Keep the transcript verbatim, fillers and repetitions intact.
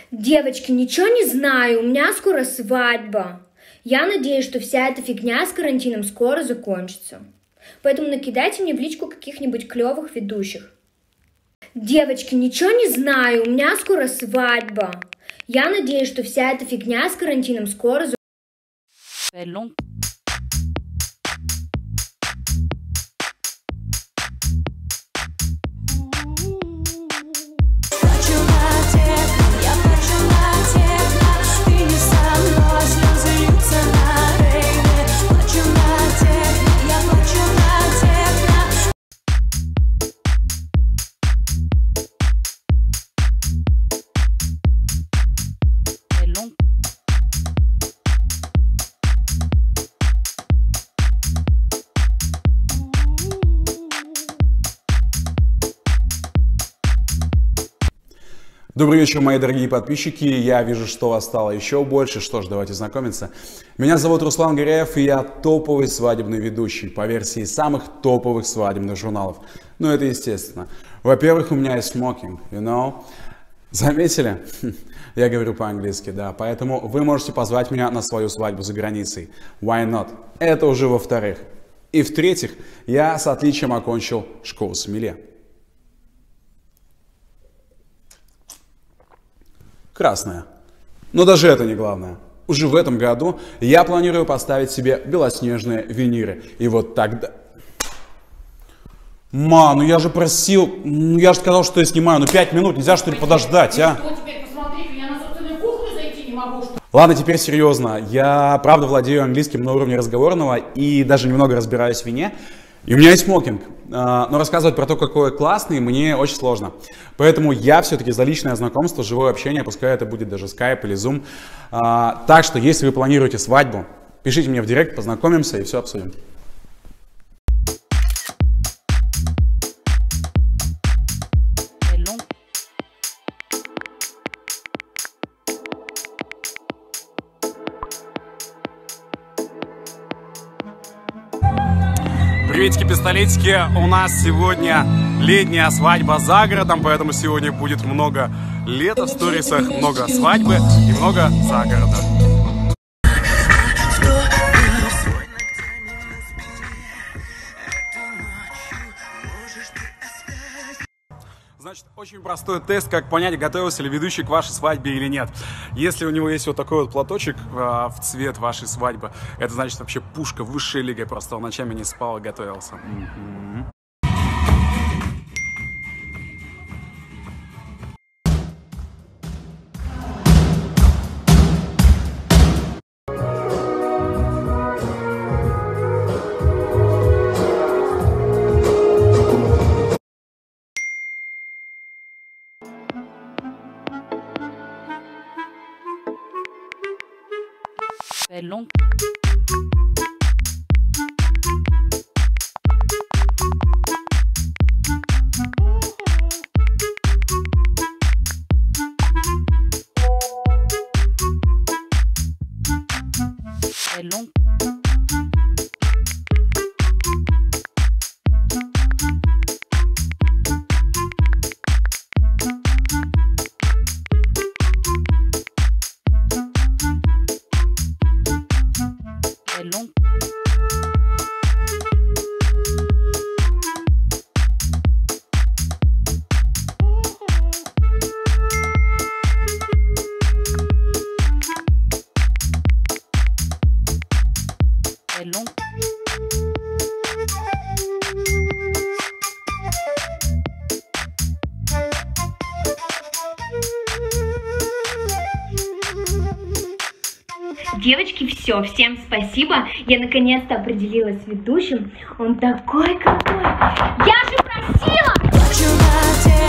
Девочки, ничего не знаю, у меня скоро свадьба. Я надеюсь, что вся эта фигня с карантином скоро закончится. Поэтому накидайте мне в личку каких-нибудь клевых ведущих. Девочки, ничего не знаю, у меня скоро свадьба. Я надеюсь, что вся эта фигня с карантином скоро закончится. Добрый вечер, мои дорогие подписчики. Я вижу, что вас стало еще больше. Что ж, давайте знакомиться. Меня зовут Руслан Гаряев, и я топовый свадебный ведущий по версии самых топовых свадебных журналов. Ну, это естественно. Во-первых, у меня есть смокинг, you know. Заметили? Я говорю по-английски, да. Поэтому вы можете позвать меня на свою свадьбу за границей. Why not? Это уже во-вторых. И в-третьих, я с отличием окончил школу сомелье. Красная. Но даже это не главное. Уже в этом году я планирую поставить себе белоснежные виниры. И вот тогда... Ма, ну я же просил, ну я же сказал, что я снимаю, ну пять минут, нельзя что ли подождать, а? Что теперь, посмотри, я на собственную кухню зайти не могу, что... Ладно, теперь серьезно. Я правда владею английским на уровне разговорного и даже немного разбираюсь в вине. И у меня есть смокинг, но рассказывать про то, какой классный, мне очень сложно. Поэтому я все-таки за личное знакомство, живое общение, пускай это будет даже скайп или зум. Так что, если вы планируете свадьбу, пишите мне в директ, познакомимся и все обсудим. Приветики-пистолетики, у нас сегодня летняя свадьба за городом, поэтому сегодня будет много лета в сторисах, много свадьбы и много за городом. Значит, очень простой тест, как понять, готовился ли ведущий к вашей свадьбе или нет. Если у него есть вот такой вот платочек э, в цвет вашей свадьбы, это значит вообще пушка высшей лиги, просто он ночами не спал и готовился. Mm-hmm. Long. Long. Long. Long. Девочки, все, всем спасибо. Я наконец-то определилась с ведущим. Он такой крутой. Я же просила!